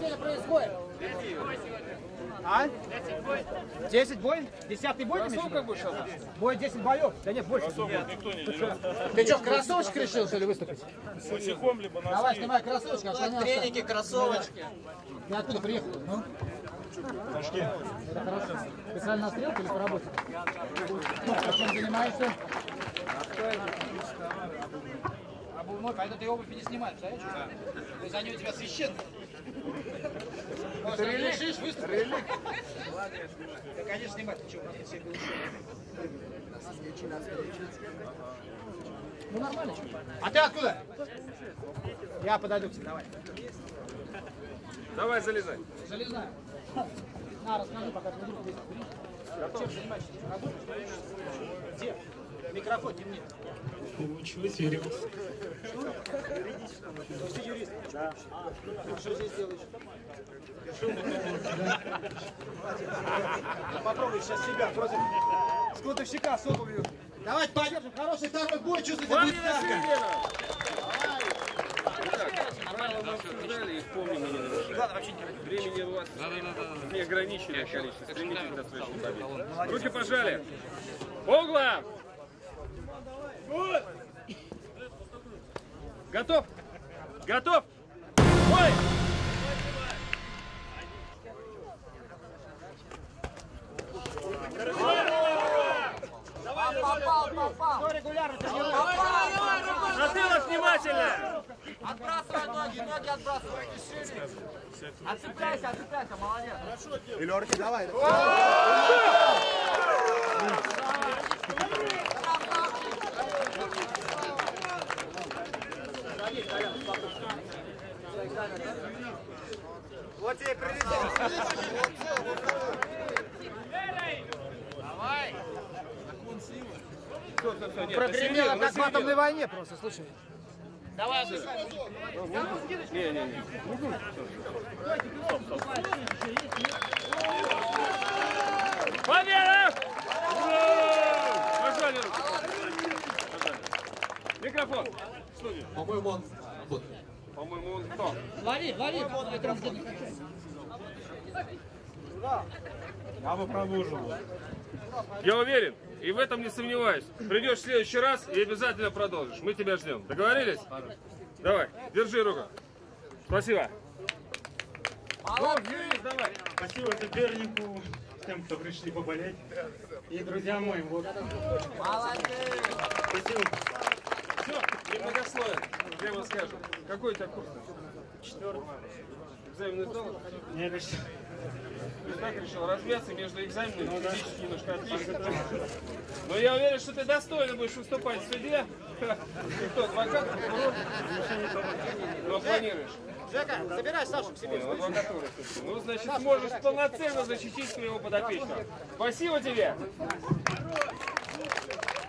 сегодня происходит? А? 10 бой? 10-й бой? Кроссовка будешь шататься? Бой 10 боев? Да нет, больше. Никто не делает. Ты что, в кроссовочках решил, что ли, выступить? Босиком, либо носки. Давай, снимай кроссовочки. Треники, кроссовочки. Ты откуда приехал? Ну? Ташки. Это хорошо. Специально на стрелку или по работе? А чем занимаешься? Обувной, поэтому ты обувь не снимаешь, представляешь? Да. То есть они у тебя священные. Может, решишь выступить? Да, конечно, снимать. Ты что, у нас все было. Ну, нормально. А ты откуда? Я подойду к тебе, давай. Давай, залезай. Залезаю. На, расскажи, пока ты вдруг здесь. Чем занимаешься? Работаешь? Где? Микрофон не мне. Учусь, юрист. Что? Ты юрист? Да. А что здесь делаешь? Попробуй сейчас себя против складовщика с обувью. Давайте поддержим. Хороший второй бой. Чувствуйте, будет ставка. Правила мы обсуждали, их помним и не нарушаем. Времени у вас неограниченное количество. Стремитесь до следующей победы. Руки пожали. Угла! Готов! Готов! Ой! Попал. Затылок внимательно! Отбрасывай ноги отбрасывай. Отцепляйся, молодец. Илерки, давай. Вот тебе прилетел. Давай. Прогремело, как в атомной войне просто, слушай. Давай, Не. Победа! Пожали руки. Микрофон. По-моему, он... По-моему, он кто? лови. Я бы продолжил. Я уверен, и в этом не сомневаюсь. Придешь в следующий раз и обязательно продолжишь. Мы тебя ждем. Договорились? Давай, держи руку. Спасибо. Давай. Спасибо сопернику, тем, кто пришли поболеть. И друзьям моим. Вот. Молодец. Спасибо. Все, немногословен. Прямо скажем. Какой у тебя курс? 4. Экзамены сдал? Нет, еще. Ты так решил размяться между экзаменами, физически немножко отлично. Но я уверен, что ты достойно будешь выступать в суде. Ты кто, адвокат? Ну, планируешь? Жека, забирай Сашу к себе. Ну, значит, сможешь полноценно защитить своего подопечного. Спасибо тебе!